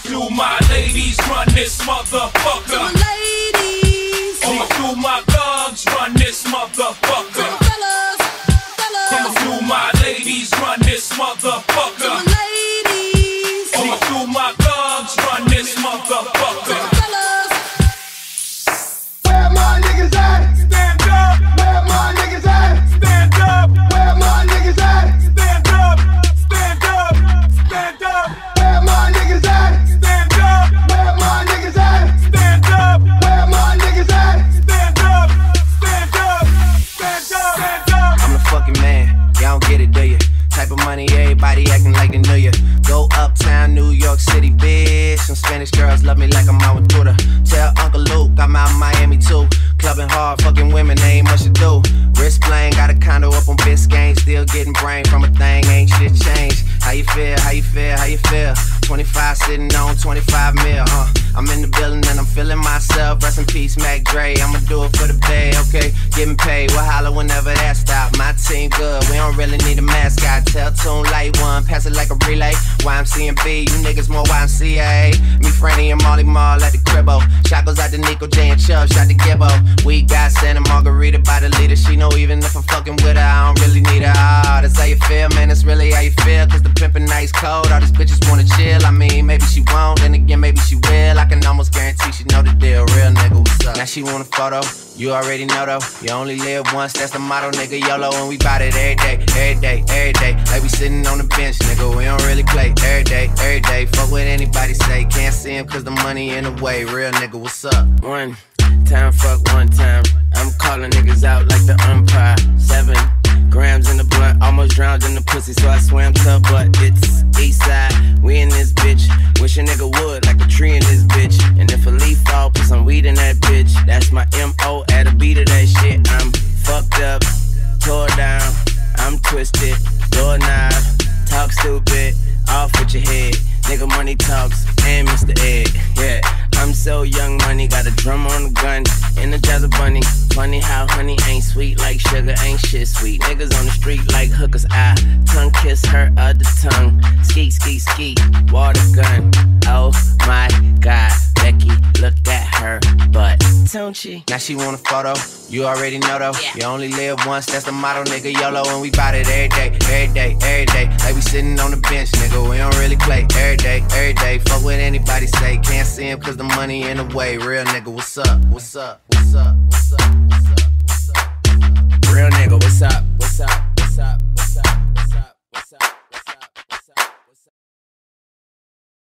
Do my ladies run this motherfucker? To my ladies. Do my thugs run this motherfucker? To my fellas. Do my ladies run this motherfucker? To my ladies. Do my thugs run this motherfucker? Where my niggas at? Stand up. Where my niggas at? Stand up. Where my niggas at? Stand up. Stand up. Stand up. Where my niggas at? Stand up. Where my niggas at? Stand up. Where my niggas at? Stand up. Stand up. Stand up. Stand up. I'm the fucking man, y'all don't get it, do ya? Type of money, everybody acting like they knew ya. Go uptown, New York City, bitch. Some Spanish girls love me like I'm out with Twitter. Tell Uncle Luke I'm out in Miami too. Clubbing hard, fucking women, ain't much to do. Wrist playing, got a condo up on Biscayne. Still getting brain from a thing, ain't shit changed. How you feel, how you feel, how you feel? 25 sitting on 25 mil, I'm in the building and I'm feeling myself. Rest in peace, Mac Dre, I'ma do it for the bay, okay? Getting paid, we'll holler whenever that stop. My team good, we don't really need a mascot. Tell Tune light one, pass it like a relay. YMC and B, you niggas more YMCA. Me, Franny, and Molly Mall at the cribbo. Shot goes out to Nico, J, and Chubb, shot to Gibbo. We got Santa Margarita by the leader. She know even if I'm fucking with her, I don't really need her. Ah, that's how you feel, man, that's really how you feel. Cause the pimpin' nice cold, all these bitches wanna chill. I mean, maybe she won't, then again, maybe she will. I can almost guarantee she know the deal. Real nigga, what's up? Now she want a photo, you already know though. You only live once, that's the motto, nigga. YOLO, and we bout it every day, every day, every day. Like we sitting on the bench, nigga, we don't really play. Every day, every day, fuck what anybody say. Can't see him cause the money in the way. Real nigga, what's up? One time, fuck one time. I'm calling niggas out like the umpire. 7 grams in the blunt, almost drowned in the pussy, so I swam to but it's east side. We in this bitch, wish a nigga would, like a tree in this bitch. And if a leaf fall, put some weed in that bitch. That's my M.O. at a beat of that shit. I'm fucked up, tore down, I'm twisted, doorknob, talk stupid, off with your head. Nigga money talks, and Mr. Ed, yeah. I'm so young money, got a drum on the gun, energize a bunny. Funny how honey ain't sweet like sugar, ain't shit sweet. Niggas on the street like hookers, I tongue kiss her other tongue. Skeet, skeet, skeet, water gun. Oh my God, Becky, look at her butt, don't she? Now she want a photo, you already know though. You only live once, that's the motto, nigga. YOLO, and we bout it every day, every day, every day. Like we sitting on the bench, nigga, we don't really play. Every day, every day, fuck what anybody say. Can't see him cause the money in the way. Real nigga, what's up? What's up? What's up? What's up? What's up? What's up? Real nigga, what's up?